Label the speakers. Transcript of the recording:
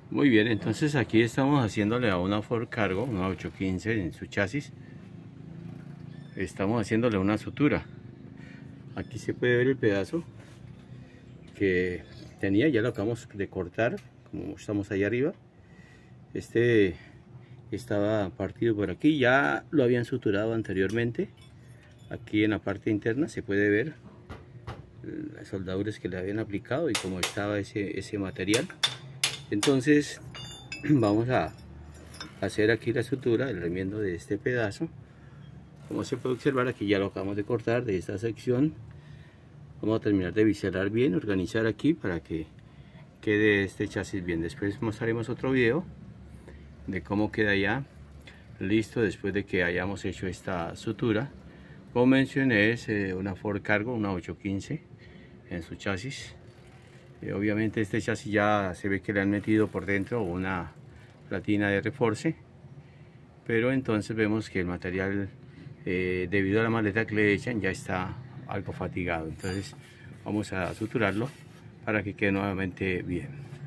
Speaker 1: Muy bien, entonces aquí estamos haciéndole a una Ford Cargo, una 815 en su chasis. Estamos haciéndole una sutura. Aquí se puede ver el pedazo que tenía, ya lo acabamos de cortar, como estamos ahí arriba. Este estaba partido por aquí, ya lo habían suturado anteriormente. Aquí en la parte interna se puede ver las soldaduras que le habían aplicado y cómo estaba ese material. Entonces vamos a hacer aquí la sutura, el remiendo de este pedazo. Como se puede observar, aquí ya lo acabamos de cortar de esta sección. Vamos a terminar de biselar bien, organizar aquí para que quede este chasis bien. Después mostraremos otro video de cómo queda ya listo después de que hayamos hecho esta sutura. Como mencioné, es una Ford Cargo, una 815 en su chasis. Obviamente este chasis ya se ve que le han metido por dentro una platina de reforce, pero entonces vemos que el material, debido a la maleta que le echan, ya está algo fatigado. Entonces vamos a suturarlo para que quede nuevamente bien.